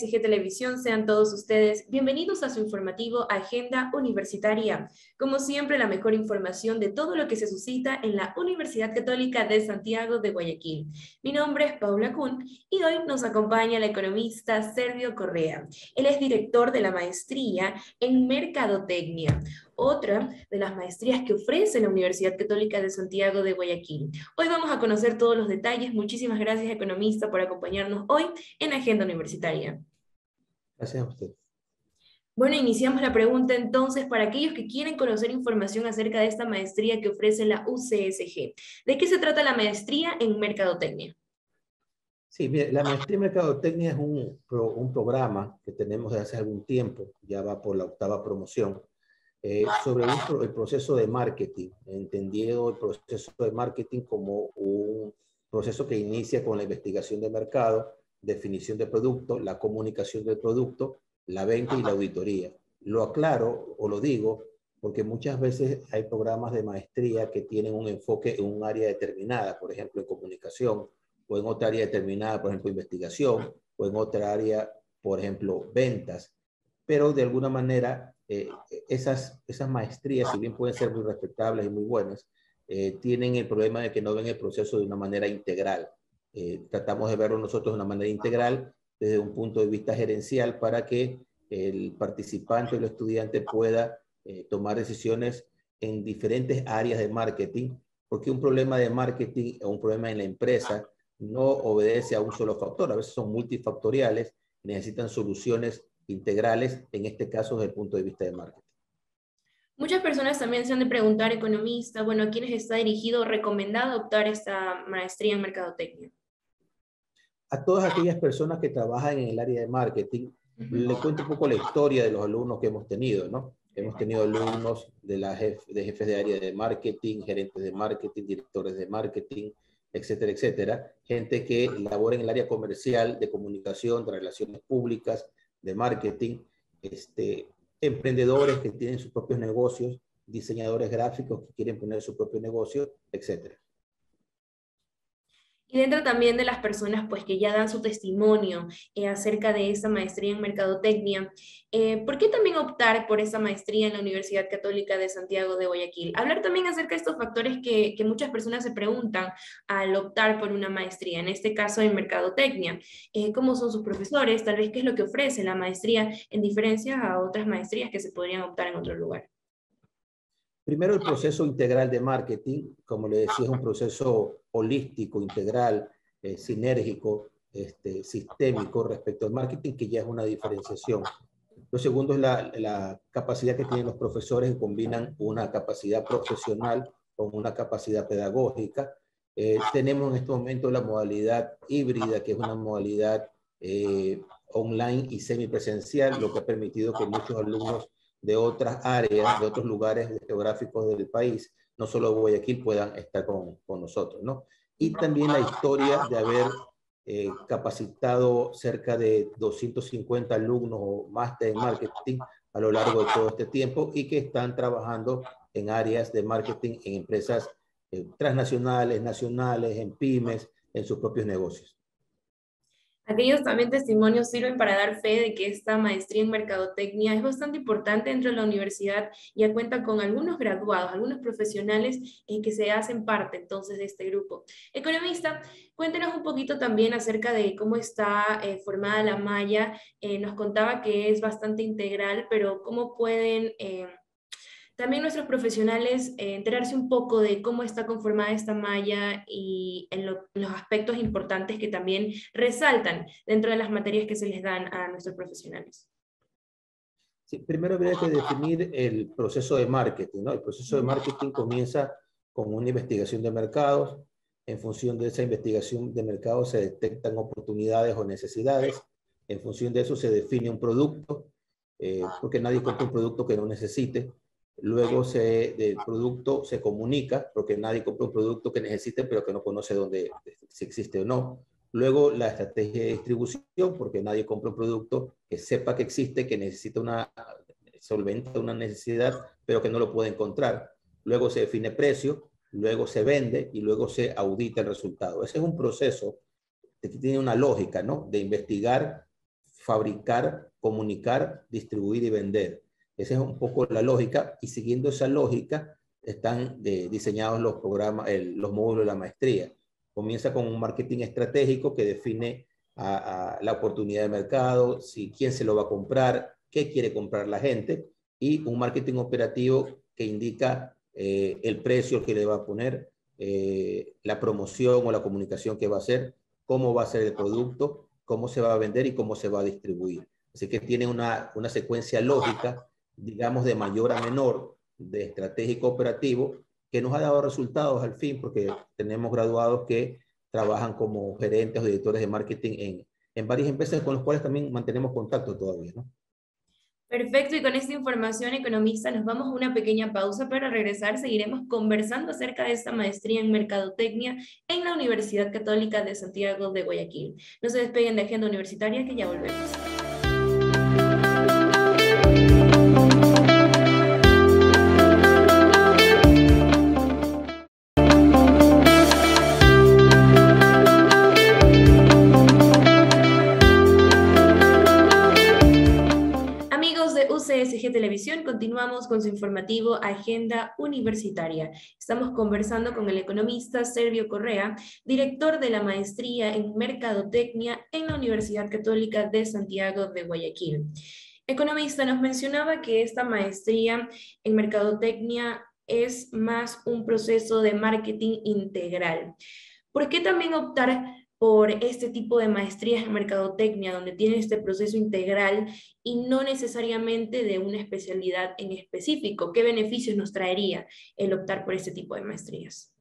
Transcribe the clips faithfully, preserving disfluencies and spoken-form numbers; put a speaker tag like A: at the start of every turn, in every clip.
A: S G Televisión, sean todos ustedes bienvenidos a su informativo Agenda Universitaria. Como siempre, la mejor información de todo lo que se suscita en la Universidad Católica de Santiago de Guayaquil. Mi nombre es Paula Kuhn y hoy nos acompaña el economista Sergio Correa. Él es director de la maestría en Mercadotecnia, otra de las maestrías que ofrece la Universidad Católica de Santiago de Guayaquil. Hoy vamos a conocer todos los detalles. Muchísimas gracias, economista, por acompañarnos hoy en Agenda Universitaria.
B: Gracias a usted.
A: Bueno, iniciamos la pregunta entonces para aquellos que quieren conocer información acerca de esta maestría que ofrece la U C S G. ¿De qué se trata la maestría en Mercadotecnia?
B: Sí, mire, la maestría en Mercadotecnia es un, pro, un programa que tenemos desde hace algún tiempo, ya va por la octava promoción, eh, sobre un, el proceso de marketing, entendiendo el proceso de marketing como un proceso que inicia con la investigación de mercado, definición de producto, la comunicación del producto, la venta y la auditoría. Lo aclaro o lo digo porque muchas veces hay programas de maestría que tienen un enfoque en un área determinada, por ejemplo, en comunicación, o en otra área determinada, por ejemplo, investigación, o en otra área, por ejemplo, ventas. Pero de alguna manera, eh, esas, esas maestrías, si bien pueden ser muy respetables y muy buenas, eh, tienen el problema de que no ven el proceso de una manera integral. Eh, tratamos de verlo nosotros de una manera integral, desde un punto de vista gerencial, para que el participante o el estudiante pueda eh, tomar decisiones en diferentes áreas de marketing, porque un problema de marketing o un problema en la empresa no obedece a un solo factor, a veces son multifactoriales, necesitan soluciones integrales, en este caso desde el punto de vista de marketing.
A: Muchas personas también se han de preguntar, economista, bueno, ¿a quiénes está dirigido o recomendado adoptar esta maestría en Mercadotecnia?
B: A todas aquellas personas que trabajan en el área de marketing, uh-huh. Le cuento un poco la historia de los alumnos que hemos tenido, ¿no? Hemos tenido alumnos de, la jef, de jefes de área de marketing, gerentes de marketing, directores de marketing, etcétera, etcétera. Gente que labora en el área comercial, de comunicación, de relaciones públicas, de marketing, este, emprendedores que tienen sus propios negocios, diseñadores gráficos que quieren poner su propio negocio, etcétera.
A: Y dentro también de las personas pues, que ya dan su testimonio eh, acerca de esta maestría en Mercadotecnia, eh, ¿por qué también optar por esa maestría en la Universidad Católica de Santiago de Guayaquil? Hablar también acerca de estos factores que, que muchas personas se preguntan al optar por una maestría, en este caso en Mercadotecnia. Eh, ¿Cómo son sus profesores? Tal vez qué es lo que ofrece la maestría en diferencia a otras maestrías que se podrían optar en otro lugar.
B: Primero, el proceso integral de marketing, como le decía, es un proceso holístico, integral, eh, sinérgico, este, sistémico respecto al marketing, que ya es una diferenciación. Lo segundo es la, la capacidad que tienen los profesores que combinan una capacidad profesional con una capacidad pedagógica. Eh, tenemos en este momento la modalidad híbrida, que es una modalidad eh, online y semipresencial, lo que ha permitido que muchos alumnos de otras áreas, de otros lugares geográficos del país, no solo de Guayaquil, puedan estar con, con nosotros, ¿no? Y también la historia de haber eh, capacitado cerca de doscientos cincuenta alumnos o máster en marketing a lo largo de todo este tiempo y que están trabajando en áreas de marketing en empresas eh, transnacionales, nacionales, en pymes, en sus propios negocios.
A: Aquellos también testimonios sirven para dar fe de que esta maestría en Mercadotecnia es bastante importante dentro de la universidad. Ya cuenta con algunos graduados, algunos profesionales eh, que se hacen parte entonces de este grupo. Economista, cuéntenos un poquito también acerca de cómo está eh, formada la malla. Eh, nos contaba que es bastante integral, pero cómo pueden... Eh, También nuestros profesionales eh, enterarse un poco de cómo está conformada esta malla y en lo, los aspectos importantes que también resaltan dentro de las materias que se les dan a nuestros profesionales.
B: Sí, primero habría que definir el proceso de marketing, ¿no? El proceso de marketing comienza con una investigación de mercados. En función de esa investigación de mercados se detectan oportunidades o necesidades. En función de eso se define un producto, eh, porque nadie compra un producto que no necesite. Luego se, del producto se comunica, porque nadie compra un producto que necesite, pero que no conoce dónde, si existe o no. Luego la estrategia de distribución, porque nadie compra un producto que sepa que existe, que necesita una, solventa una necesidad, pero que no lo puede encontrar. Luego se define precio, luego se vende y luego se audita el resultado. Ese es un proceso que tiene una lógica, ¿no? De investigar, fabricar, comunicar, distribuir y vender. Esa es un poco la lógica, y siguiendo esa lógica están eh, diseñados los programas, el, los módulos de la maestría. Comienza con un marketing estratégico que define a, a la oportunidad de mercado, si, quién se lo va a comprar, qué quiere comprar la gente, y un marketing operativo que indica eh, el precio que le va a poner, eh, la promoción o la comunicación que va a hacer, cómo va a ser el producto, cómo se va a vender y cómo se va a distribuir. Así que tiene una, una secuencia lógica, digamos, de mayor a menor, de estratégico operativo, que nos ha dado resultados al fin, porque tenemos graduados que trabajan como gerentes o directores de marketing en, en varias empresas con los cuales también mantenemos contacto todavía, ¿no?
A: Perfecto, y con esta información, economista, nos vamos a una pequeña pausa, pero al regresar seguiremos conversando acerca de esta maestría en Mercadotecnia en la Universidad Católica de Santiago de Guayaquil. No se despeguen de Agenda Universitaria, que ya volvemos. U C S G Televisión, continuamos con su informativo Agenda Universitaria. Estamos conversando con el economista Servio Correa, director de la maestría en Mercadotecnia en la Universidad Católica de Santiago de Guayaquil. Economista, nos mencionaba que esta maestría en Mercadotecnia es más un proceso de marketing integral. ¿Por qué también optar por este tipo de maestrías en mercadotecnia, donde tienen este proceso integral y no necesariamente de una especialidad en específico? ¿Qué beneficios nos traería el optar por este tipo de maestrías?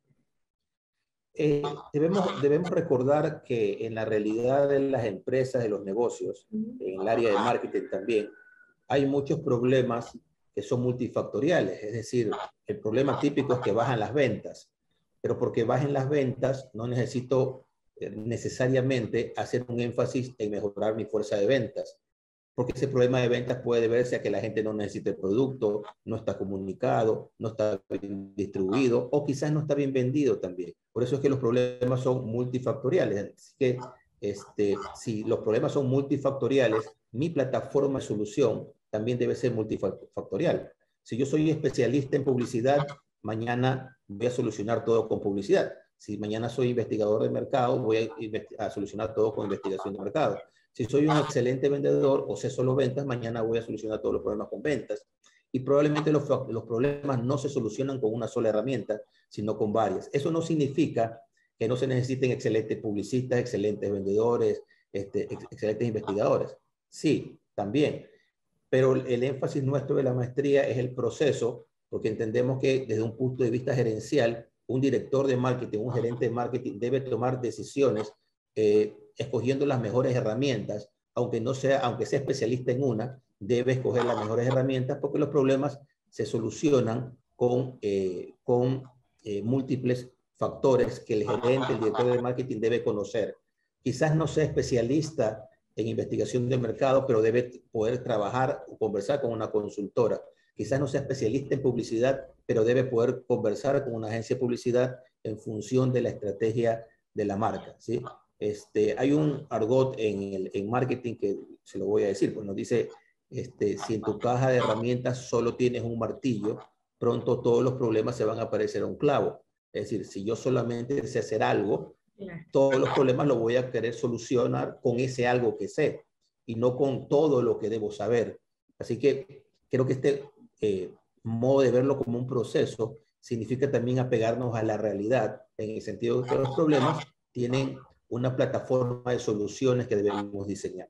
B: Eh, debemos, debemos recordar que en la realidad de las empresas, de los negocios, en el área de marketing también, hay muchos problemas que son multifactoriales. Es decir, el problema típico es que bajan las ventas, pero porque bajen las ventas no necesito necesariamente hacer un énfasis en mejorar mi fuerza de ventas, porque ese problema de ventas puede deberse a que la gente no necesita el producto, no está comunicado, no está bien distribuido, o quizás no está bien vendido también. Por eso es que los problemas son multifactoriales. Así que este, si los problemas son multifactoriales, mi plataforma de solución también debe ser multifactorial. Si yo soy especialista en publicidad, mañana voy a solucionar todo con publicidad. Si mañana soy investigador de mercado, voy a, a solucionar todo con investigación de mercado. Si soy un excelente vendedor o sé solo ventas, mañana voy a solucionar todos los problemas con ventas. Y probablemente los, los problemas no se solucionan con una sola herramienta, sino con varias. Eso no significa que no se necesiten excelentes publicistas, excelentes vendedores, este, ex, excelentes investigadores. Sí, también. Pero el énfasis nuestro de la maestría es el proceso, porque entendemos que desde un punto de vista gerencial, un director de marketing, un gerente de marketing debe tomar decisiones eh, escogiendo las mejores herramientas, aunque no sea, aunque sea especialista en una, debe escoger las mejores herramientas porque los problemas se solucionan con, eh, con eh, múltiples factores que el gerente, el director de marketing debe conocer. Quizás no sea especialista en investigación de mercado, pero debe poder trabajar o conversar con una consultora. Quizás no sea especialista en publicidad, pero debe poder conversar con una agencia de publicidad en función de la estrategia de la marca, ¿sí? Este, hay un argot en, el, en marketing que se lo voy a decir, pues nos dice, este, si en tu caja de herramientas solo tienes un martillo, pronto todos los problemas se van a parecer a un clavo. Es decir, si yo solamente sé hacer algo, todos los problemas los voy a querer solucionar con ese algo que sé y no con todo lo que debo saber. Así que creo que este eh, modo de verlo como un proceso significa también apegarnos a la realidad, en el sentido de que los problemas tienen una plataforma de soluciones que debemos diseñar.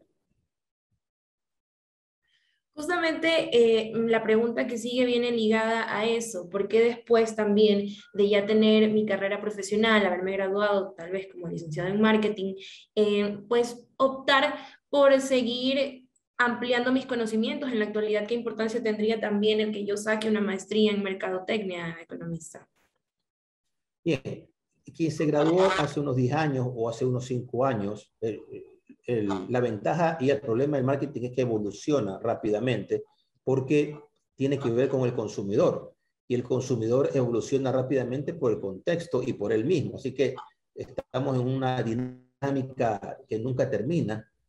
A: Justamente eh, la pregunta que sigue viene ligada a eso. ¿Por qué después también de ya tener mi carrera profesional, haberme graduado tal vez como licenciado en marketing, eh, pues optar por seguir ampliando mis conocimientos? En la actualidad, ¿qué importancia tendría también el que yo saque una maestría en mercadotecnia, economista?
B: Bien, quien se graduó hace unos diez años o hace unos cinco años, eh, El, la ventaja y el problema del marketing es que evoluciona rápidamente porque tiene que ver con el consumidor y el consumidor evoluciona rápidamente por el contexto y por él mismo. Así que estamos en una dinámica que nunca termina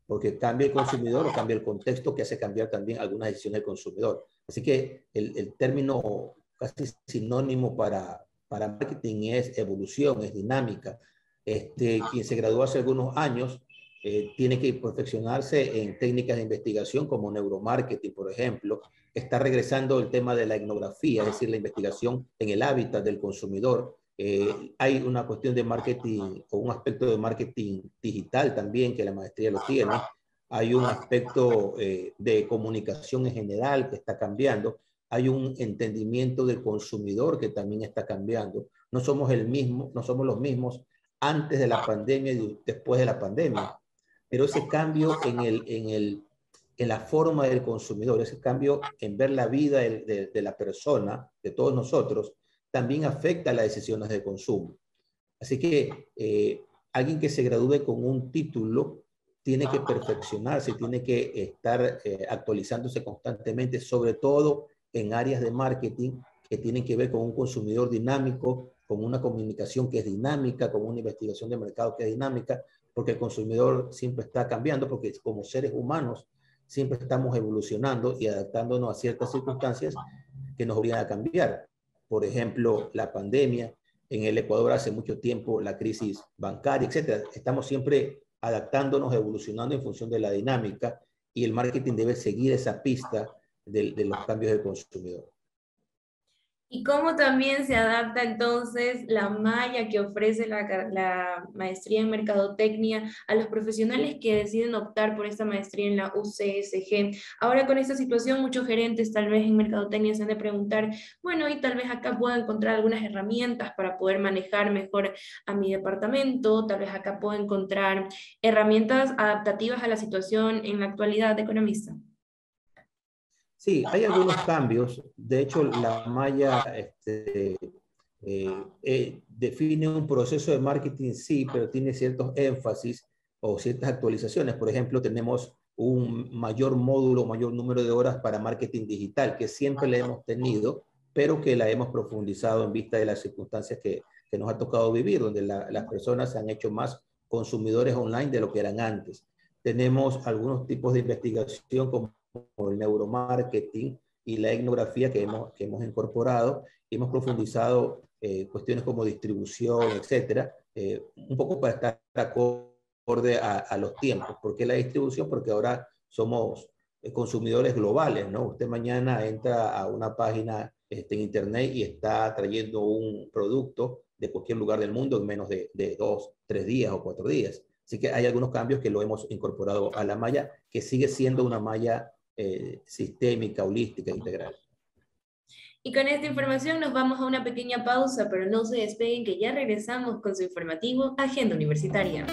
B: porque cambia el consumidor o cambia el contexto que hace cambiar también algunas decisiones del consumidor. Así que el, el término casi sinónimo para, para marketing es evolución, es dinámica. Este, quien se graduó hace algunos años eh, tiene que perfeccionarse en técnicas de investigación como neuromarketing, por ejemplo. Está regresando el tema de la etnografía, es decir, la investigación en el hábitat del consumidor. Eh, hay una cuestión de marketing o un aspecto de marketing digital también que la maestría lo tiene. Hay un aspecto eh, de comunicación en general que está cambiando. Hay un entendimiento del consumidor que también está cambiando. No somos el mismo, no somos los mismos antes de la pandemia y después de la pandemia. Pero ese cambio en, el, en, el, en la forma del consumidor, ese cambio en ver la vida de, de, de la persona, de todos nosotros, también afecta las decisiones de consumo. Así que eh, alguien que se gradúe con un título tiene que perfeccionarse, tiene que estar eh, actualizándose constantemente, sobre todo en áreas de marketing que tienen que ver con un consumidor dinámico, con una comunicación que es dinámica, con una investigación de mercado que es dinámica, porque el consumidor siempre está cambiando, porque como seres humanos siempre estamos evolucionando y adaptándonos a ciertas circunstancias que nos obligan a cambiar. Por ejemplo, la pandemia, en el Ecuador hace mucho tiempo, la crisis bancaria, etcétera. Estamos siempre adaptándonos, evolucionando en función de la dinámica, y el marketing debe seguir esa pista de, de los cambios del consumidor.
A: ¿Y cómo también se adapta entonces la malla que ofrece la, la maestría en mercadotecnia a los profesionales que deciden optar por esta maestría en la U C S G? Ahora con esta situación muchos gerentes tal vez en mercadotecnia se han de preguntar, bueno, y tal vez acá puedo encontrar algunas herramientas para poder manejar mejor a mi departamento, tal vez acá puedo encontrar herramientas adaptativas a la situación en la actualidad, economista.
B: Sí, hay algunos cambios. De hecho, la malla este, eh, eh, define un proceso de marketing, sí, pero tiene ciertos énfasis o ciertas actualizaciones. Por ejemplo, tenemos un mayor módulo, mayor número de horas para marketing digital, que siempre le hemos tenido, pero que la hemos profundizado en vista de las circunstancias que, que nos ha tocado vivir, donde la, las personas se han hecho más consumidores online de lo que eran antes. Tenemos algunos tipos de investigación como el neuromarketing y la etnografía que hemos, que hemos incorporado, y hemos profundizado eh, cuestiones como distribución, etcétera, eh, un poco para estar acorde a, a los tiempos. ¿Por qué la distribución? Porque ahora somos eh, consumidores globales, ¿no? Usted mañana entra a una página este, en internet y está trayendo un producto de cualquier lugar del mundo en menos de, de dos, tres días o cuatro días. Así que hay algunos cambios que lo hemos incorporado a la malla, que sigue siendo una malla Eh, sistémica, holística, integral.
A: Y con esta información nos vamos a una pequeña pausa, pero no se despeguen que ya regresamos con su informativo Agenda Universitaria.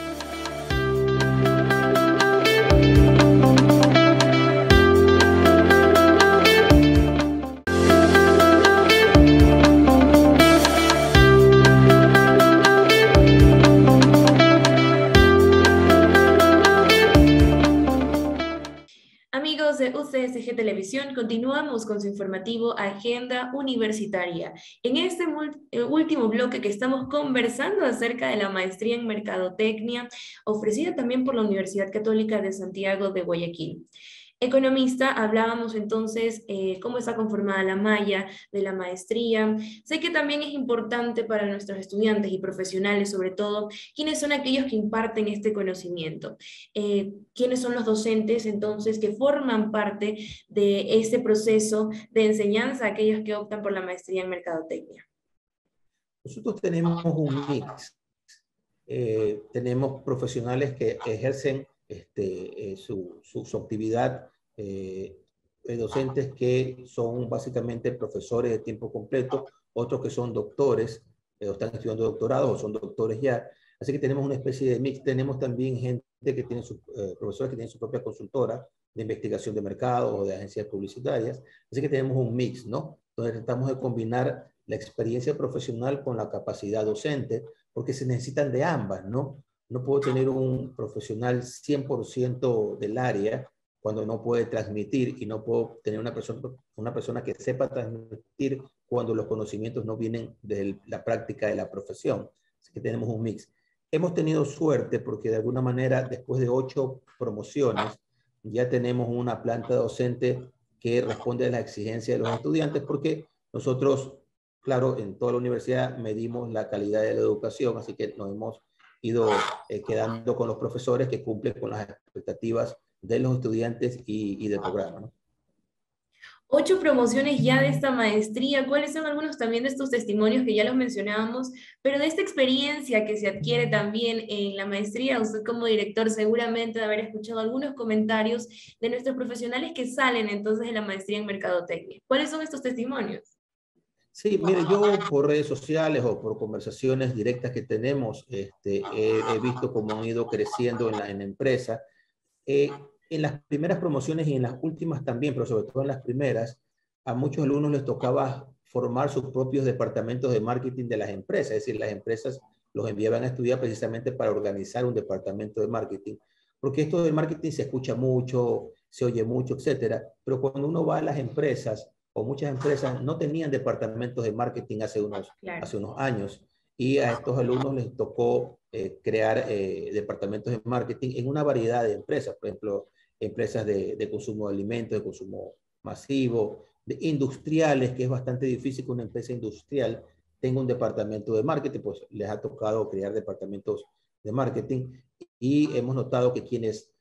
A: Amigos de U C S G Televisión, continuamos con su informativo Agenda Universitaria. En este último bloque que estamos conversando acerca de la maestría en Mercadotecnia, ofrecida también por la Universidad Católica de Santiago de Guayaquil. Economista, hablábamos entonces eh, cómo está conformada la malla de la maestría. Sé que también es importante para nuestros estudiantes y profesionales, sobre todo, quiénes son aquellos que imparten este conocimiento, eh, quiénes son los docentes entonces que forman parte de este proceso de enseñanza a aquellos que optan por la maestría en Mercadotecnia.
B: Nosotros tenemos un mix. Eh, tenemos profesionales que ejercen este, eh, su, su, su actividad, eh, docentes que son básicamente profesores de tiempo completo, otros que son doctores, eh, o están estudiando doctorados o son doctores ya. Así que tenemos una especie de mix. Tenemos también gente que tiene su, eh, profesores que tienen su propia consultora de investigación de mercado o de agencias publicitarias. Así que tenemos un mix, ¿no? Donde tratamos de combinar la experiencia profesional con la capacidad docente, porque se necesitan de ambas, ¿no? No puedo tener un profesional cien por ciento del área cuando no puede transmitir, y no puedo tener una persona, una persona que sepa transmitir cuando los conocimientos no vienen de la práctica de la profesión. Así que tenemos un mix. hemos tenido suerte porque de alguna manera, después de ocho promociones, ya tenemos una planta docente que responde a las exigencias de los estudiantes, porque nosotros, claro, en toda la universidad medimos la calidad de la educación, así que nos hemos ido eh, quedando con los profesores que cumplen con las expectativas de los estudiantes y, y del programa, ¿no?
A: Ocho promociones ya de esta maestría. ¿Cuáles son algunos también de estos testimonios que ya los mencionábamos? Pero de esta experiencia que se adquiere también en la maestría, usted como director seguramente de haber escuchado algunos comentarios de nuestros profesionales que salen entonces de la maestría en mercadotecnia. ¿Cuáles son estos testimonios?
B: Sí, mire, yo por redes sociales o por conversaciones directas que tenemos, este, he, he visto cómo han ido creciendo en la, en la empresa. Eh, en las primeras promociones y en las últimas también, pero sobre todo en las primeras, a muchos alumnos les tocaba formar sus propios departamentos de marketing de las empresas, es decir, las empresas los enviaban a estudiar precisamente para organizar un departamento de marketing, porque esto del marketing se escucha mucho, se oye mucho, etcétera, pero cuando uno va a las empresas, o muchas empresas no tenían departamentos de marketing hace unos,
A: Claro.
B: hace unos años, y a estos alumnos les tocó eh, crear eh, departamentos de marketing en una variedad de empresas, por ejemplo, empresas de, de consumo de alimentos, de consumo masivo, de industriales, que es bastante difícil que una empresa industrial tenga un departamento de marketing, pues les ha tocado crear departamentos de marketing, y hemos notado que quienes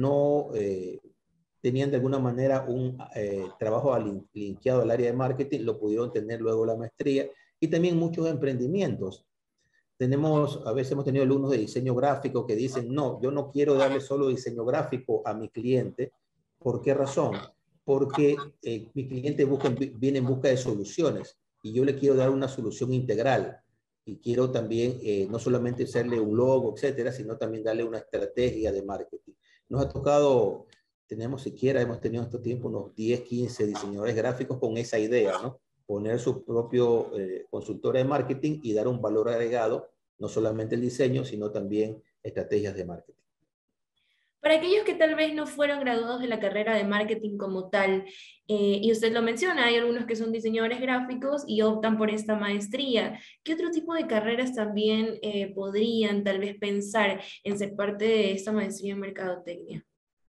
B: no eh, tenían de alguna manera un eh, trabajo linkeado al área de marketing, lo pudieron tener luego la maestría, y también muchos emprendimientos. Tenemos, a veces hemos tenido alumnos de diseño gráfico que dicen, no, yo no quiero darle solo diseño gráfico a mi cliente. ¿Por qué razón? Porque eh, mi cliente busca, viene en busca de soluciones y yo le quiero dar una solución integral. Y quiero también eh, no solamente hacerle un logo, etcétera, sino también darle una estrategia de marketing. Nos ha tocado, tenemos siquiera, hemos tenido en este tiempo unos diez, quince diseñadores gráficos con esa idea, ¿no? Poner su propio eh, consultora de marketing y dar un valor agregado, no solamente el diseño, sino también estrategias de marketing.
A: Para aquellos que tal vez no fueron graduados de la carrera de marketing como tal, eh, y usted lo menciona, hay algunos que son diseñadores gráficos y optan por esta maestría. ¿Qué otro tipo de carreras también eh, podrían tal vez pensar en ser parte de esta maestría en mercadotecnia?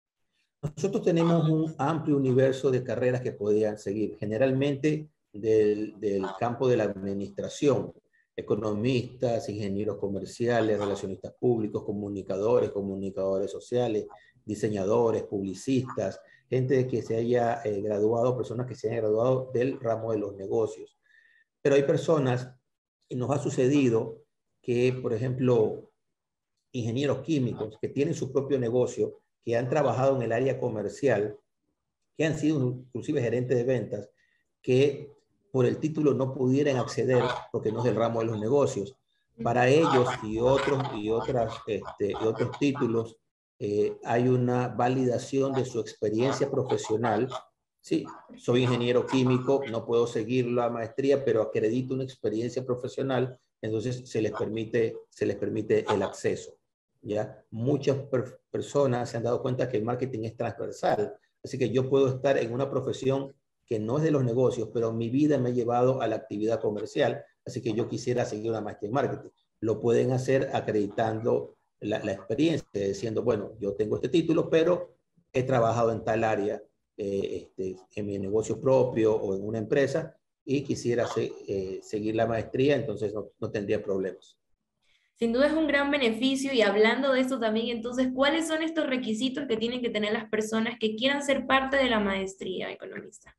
B: Nosotros tenemos un amplio universo de carreras que podrían seguir, generalmente del, del campo de la administración, economistas, ingenieros comerciales, relacionistas públicos, comunicadores, comunicadores sociales, diseñadores, publicistas, gente que se haya eh, graduado, personas que se hayan graduado del ramo de los negocios. Pero hay personas, y nos ha sucedido que, por ejemplo, ingenieros químicos que tienen su propio negocio, que han trabajado en el área comercial, que han sido inclusive gerentes de ventas, que por el título no pudieran acceder porque no es del ramo de los negocios. Para ellos y otros, y otras, este, y otros títulos, eh, hay una validación de su experiencia profesional. Sí, soy ingeniero químico, no puedo seguir la maestría, pero acredito una experiencia profesional, entonces se les permite, se les permite el acceso. ¿Ya? Muchas per personas se han dado cuenta que el marketing es transversal, así que yo puedo estar en una profesión que no es de los negocios, pero mi vida me ha llevado a la actividad comercial, así que yo quisiera seguir una maestría en marketing. Lo pueden hacer acreditando la, la experiencia, diciendo, bueno, yo tengo este título, pero he trabajado en tal área, eh, este, en mi negocio propio o en una empresa, y quisiera se, eh, seguir la maestría, entonces no, no tendría problemas.
A: Sin duda es un gran beneficio y hablando de esto también, entonces, ¿cuáles son estos requisitos que tienen que tener las personas que quieran ser parte de la maestría economista?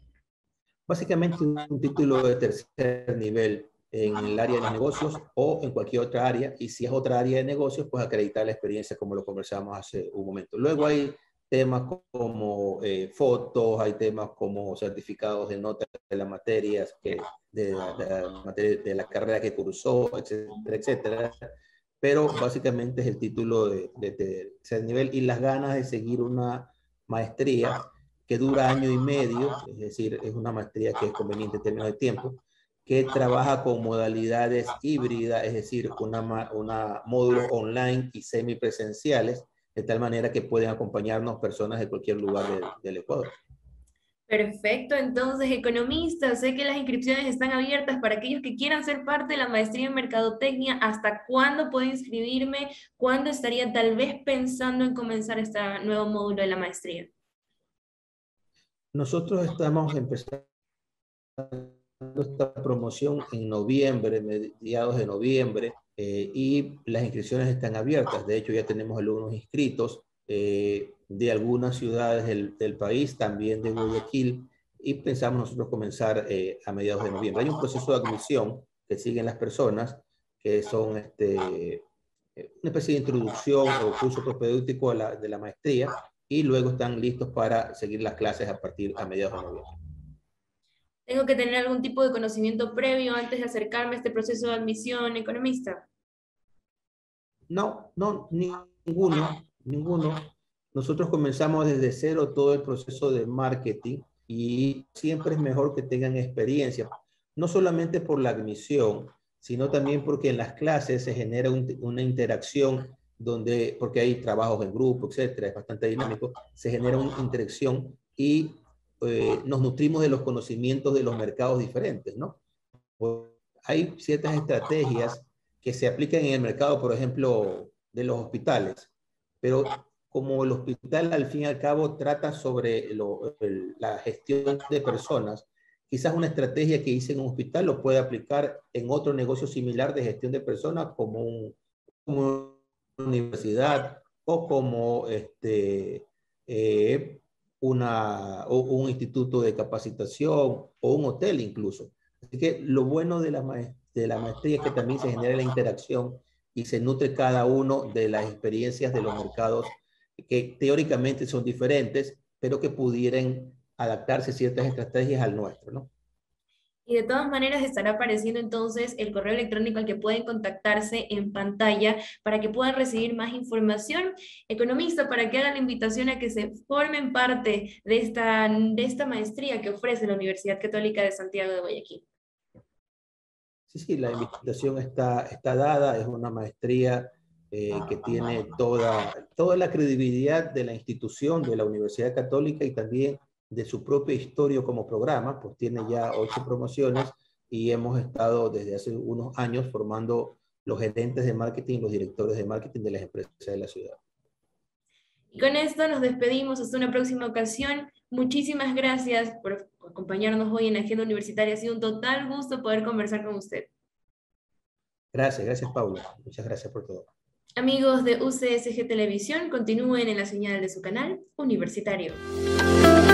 B: Básicamente un título de tercer nivel en el área de los negocios o en cualquier otra área, y si es otra área de negocios, pues acreditar la experiencia como lo conversábamos hace un momento. Luego hay temas como eh, fotos, hay temas como certificados de notas de las materias, que, de, la, de, la materia, de la carrera que cursó, etcétera, etcétera. Pero básicamente es el título de, de, de tercer nivel y las ganas de seguir una maestría que dura año y medio, es decir, es una maestría que es conveniente en términos de tiempo, que trabaja con modalidades híbridas, es decir, una, una módulos online y semipresenciales, de tal manera que pueden acompañarnos personas de cualquier lugar de, del Ecuador.
A: Perfecto, entonces, economistas, sé que las inscripciones están abiertas para aquellos que quieran ser parte de la maestría en Mercadotecnia. ¿Hasta cuándo puedo inscribirme? ¿Cuándo estaría tal vez pensando en comenzar este nuevo módulo de la maestría?
B: Nosotros estamos empezando esta promoción en noviembre, mediados de noviembre, eh, y las inscripciones están abiertas. De hecho, ya tenemos alumnos inscritos eh, de algunas ciudades del, del país, también de Guayaquil, y pensamos nosotros comenzar eh, a mediados de noviembre. Hay un proceso de admisión que siguen las personas, que son este, una especie de introducción o curso propedéutico de la, de la maestría, y luego están listos para seguir las clases a partir a mediados de noviembre.
A: ¿Tengo que tener algún tipo de conocimiento previo antes de acercarme a este proceso de admisión, economista?
B: No, no, ninguno, ninguno. Nosotros comenzamos desde cero todo el proceso de marketing y siempre es mejor que tengan experiencia, no solamente por la admisión, sino también porque en las clases se genera un, una interacción donde, porque hay trabajos en grupo, etcétera, es bastante dinámico, se genera una interacción y eh, nos nutrimos de los conocimientos de los mercados diferentes, ¿no? Pues hay ciertas estrategias que se aplican en el mercado, por ejemplo, de los hospitales, pero como el hospital al fin y al cabo trata sobre lo, el, la gestión de personas, quizás una estrategia que hice en un hospital lo puede aplicar en otro negocio similar de gestión de personas como, un, como una universidad o como este, eh, una, o un instituto de capacitación o un hotel incluso. Así que lo bueno de la, de la maestría es que también se genera la interacción y se nutre cada uno de las experiencias de los mercados que teóricamente son diferentes, pero que pudieran adaptarse ciertas estrategias al nuestro, ¿no?
A: Y de todas maneras estará apareciendo entonces el correo electrónico al que pueden contactarse en pantalla para que puedan recibir más información. Economista, para que hagan la invitación a que se formen parte de esta, de esta maestría que ofrece la Universidad Católica de Santiago de Guayaquil.
B: Sí, sí, la invitación está, está dada, es una maestría eh, que tiene toda, toda la credibilidad de la institución, de la Universidad Católica y también de su propia historia como programa, pues tiene ya ocho promociones y hemos estado desde hace unos años formando los gerentes de marketing, los directores de marketing de las empresas de la ciudad.
A: Y con esto nos despedimos hasta una próxima ocasión. Muchísimas gracias por acompañarnos hoy en Agenda Universitaria. Ha sido un total gusto poder conversar con usted.
B: Gracias, gracias Paula. Muchas gracias por todo.
A: Amigos de U C S G Televisión, continúen en la señal de su canal universitario.